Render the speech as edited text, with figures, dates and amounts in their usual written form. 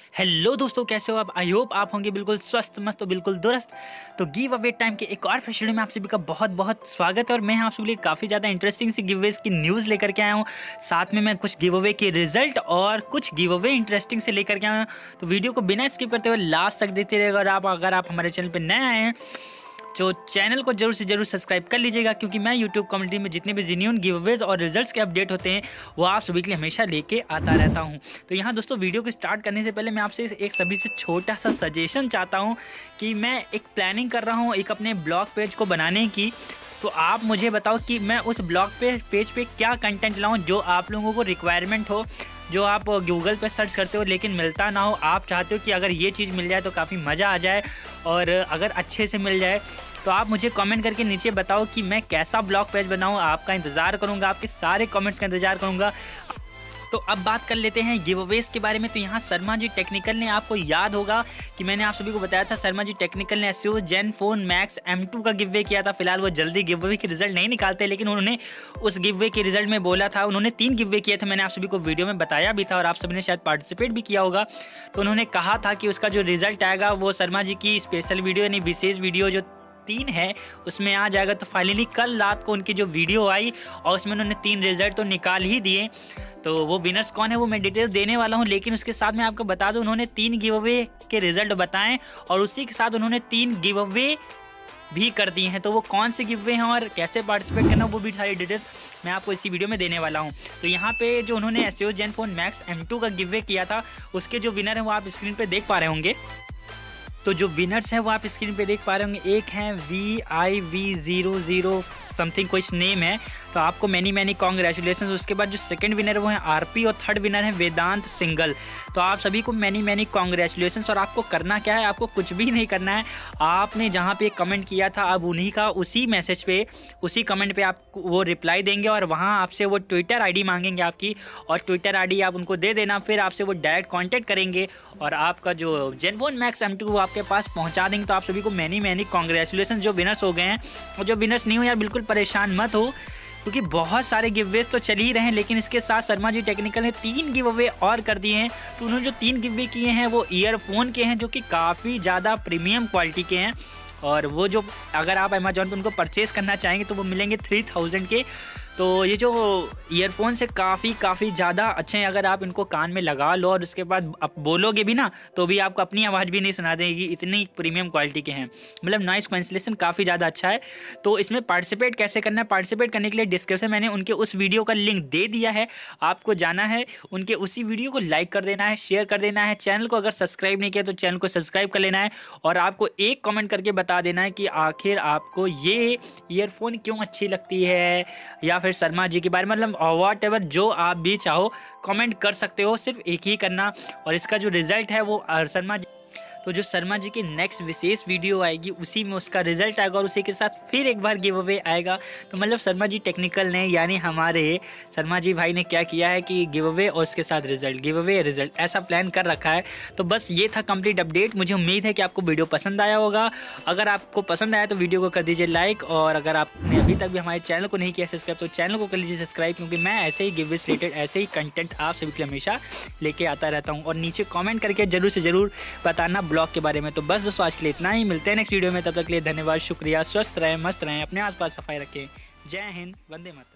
Hello दोस्तों, कैसे हो आप? आई होप आप होंगे बिल्कुल स्वस्थ मस्त और बिल्कुल दुरुस्त। तो गिव अवे टाइम के एक और फ्रेश वीडियो में आप सभी का बहुत बहुत स्वागत है। और मैं आप सभी लिए काफ़ी ज़्यादा इंटरेस्टिंग सी गिव अवेज की न्यूज़ लेकर के आया हूँ। साथ में मैं कुछ गिव अवे के रिजल्ट और कुछ गिव अवे इंटरेस्टिंग से लेकर के आया हूँ। तो वीडियो को बिना स्किप करते हुए लास्ट तक देखते रहिएगा। और अगर आप हमारे चैनल पर नए आए हैं तो चैनल को जरूर से जरूर सब्सक्राइब कर लीजिएगा, क्योंकि मैं यूट्यूब कम्युनिटी में जितने भी जेन्युइन गिवअवेज और रिजल्ट्स के अपडेट होते हैं वो आप सभी के लिए हमेशा लेके आता रहता हूं। तो यहाँ दोस्तों, वीडियो को स्टार्ट करने से पहले मैं आपसे एक सभी से छोटा सा सजेशन चाहता हूं कि मैं एक प्लानिंग कर रहा हूं एक अपने ब्लॉग पेज को बनाने की। तो आप मुझे बताओ कि मैं उस ब्लॉग पेज पे क्या कंटेंट लाऊं जो आप लोगों को रिक्वायरमेंट हो, जो आप गूगल पे सर्च करते हो लेकिन मिलता ना हो। आप चाहते हो कि अगर ये चीज़ मिल जाए तो काफ़ी मज़ा आ जाए, और अगर अच्छे से मिल जाए तो आप मुझे कमेंट करके नीचे बताओ कि मैं कैसा ब्लॉग पेज बनाऊं। आपका इंतज़ार करूंगा, आपके सारे कमेंट्स का इंतज़ार करूंगा। तो अब बात कर लेते हैं गिव अवेज के बारे में। तो यहाँ शर्मा जी टेक्निकल ने, आपको याद होगा कि मैंने आप सभी को बताया था, शर्मा जी टेक्निकल ने एसईओ जेनफोन मैक्स M2 का गिव अवे किया था। फिलहाल वो जल्दी गिव अवे के रिजल्ट नहीं निकालते, लेकिन उन्होंने उस गिव अवे के रिजल्ट में बोला था, उन्होंने 3 गिव अवे किए थे। मैंने आप सभी को वीडियो में बताया भी था और आप सभी ने शायद पार्टिसिपेट भी किया होगा। तो उन्होंने कहा था कि उसका जो रिजल्ट आएगा वो शर्मा जी की स्पेशल वीडियो यानी विशेष वीडियो जो 3 है उसमें आ जाएगा। तो फाइनली कल रात को उनकी जो वीडियो आई और उसमें उन्होंने 3 रिजल्ट तो निकाल ही दिए। तो वो विनर्स कौन है वो मैं डिटेल देने वाला हूं, लेकिन उसके साथ मैं आपको बता दूं उन्होंने 3 गिव अवे के रिजल्ट बताएं और उसी के साथ उन्होंने 3 गिव अवे भी कर दिए हैं। तो वो कौन से गिव अवे हैं और कैसे पार्टिसिपेट करना वो भी सारी डिटेल्स मैं आपको इसी वीडियो में देने वाला हूं। तो यहाँ पे जो उन्होंने एसईओ जेनफोन मैक्स M2 का गिव अवे किया था उसके जो विनर हैं वो आप स्क्रीन पर देख पा रहे होंगे। तो जो विनर्स हैं वो आप स्क्रीन पे देख पा रहे होंगे। एक हैं VIV00 समथिंग कुछ नेम है, तो आपको मैनी कॉन्ग्रेचुलेशन। उसके बाद जो सेकंड विनर वो हैं RP और थर्ड विनर है वेदांत सिंगल। तो आप सभी को मैनी कॉन्ग्रेचुलेशन। और आपको करना क्या है, आपको कुछ भी नहीं करना है। आपने जहाँ पे कमेंट किया था अब उन्हीं का उसी मैसेज पे उसी कमेंट पे आप वो रिप्लाई देंगे और वहाँ आपसे वो ट्विटर ID मांगेंगे आपकी, और ट्विटर ID आप उनको दे देना। फिर आपसे वो डायरेक्ट कॉन्टैक्ट करेंगे और आपका जो जेनफोन मैक्स M2 वो आपके पास पहुँचा देंगे। तो आप सभी को मैनी कॉन्ग्रेचुलेशन जो विनर्स हो गए हैं। और जो विनर्स नहीं हो यार बिल्कुल परेशान मत हो, क्योंकि बहुत सारे गिव अवेज तो चल ही रहे हैं, लेकिन इसके साथ शर्मा जी टेक्निकल ने 3 गिव अवे और कर दिए हैं। तो उन्होंने जो 3 गिव अवे किए हैं वो ईयरफोन के हैं, जो कि काफ़ी ज़्यादा प्रीमियम क्वालिटी के हैं। और वो जो अगर आप अमेजॉन पे उनको परचेज़ करना चाहेंगे तो वो मिलेंगे 3000 के। तो ये जो ईयरफोन से काफ़ी ज़्यादा अच्छे हैं। अगर आप इनको कान में लगा लो और उसके बाद आप बोलोगे भी ना तो भी आपको अपनी आवाज़ भी नहीं सुना देगी, इतनी प्रीमियम क्वालिटी के हैं। मतलब नॉइस कैंसिलेशन काफ़ी ज़्यादा अच्छा है। तो इसमें पार्टिसिपेट कैसे करना है, पार्टिसिपेट करने के लिए डिस्क्रिप्शन मैंने उनके उस वीडियो का लिंक दे दिया है। आपको जाना है उनके उसी वीडियो को लाइक कर देना है, शेयर कर देना है। चैनल को अगर सब्सक्राइब नहीं किया तो चैनल को सब्सक्राइब कर लेना है, और आपको एक कमेंट करके बता देना है कि आखिर आपको ये ईयरफोन क्यों अच्छी लगती है, या फिर शर्मा जी के बारे में, मतलब वॉट एवर जो आप भी चाहो कमेंट कर सकते हो। सिर्फ एक ही करना। और इसका जो रिजल्ट है वो शर्मा जी, तो जो शर्मा जी की नेक्स्ट विशेष वीडियो आएगी उसी में उसका रिजल्ट आएगा और उसी के साथ फिर एक बार गिव अवे आएगा। तो मतलब शर्मा जी टेक्निकल ने यानी हमारे शर्मा जी भाई ने क्या किया है कि गिव अवे और उसके साथ रिजल्ट, गिव अवे रिजल्ट ऐसा प्लान कर रखा है। तो बस ये था कंप्लीट अपडेट। मुझे उम्मीद है कि आपको वीडियो पसंद आया होगा। अगर आपको पसंद आया तो वीडियो को कर दीजिए लाइक, और अगर आपने अभी तक भी हमारे चैनल को नहीं किया सब्सक्राइब तो चैनल को कर लीजिए सब्सक्राइब, क्योंकि मैं ऐसे ही गिव अवे रिलेटेड ऐसे ही कंटेंट आप सभी के लिए हमेशा लेके आता रहता हूँ। और नीचे कॉमेंट करके जरूर से ज़रूर बताना ब्लॉग के बारे में। तो बस दोस्तों आज के लिए इतना ही, मिलते हैं नेक्स्ट वीडियो में। तब तक के लिए धन्यवाद, शुक्रिया, स्वस्थ रहें, मस्त रहें, अपने आसपास सफाई रखें। जय हिंद, वंदे मातरम।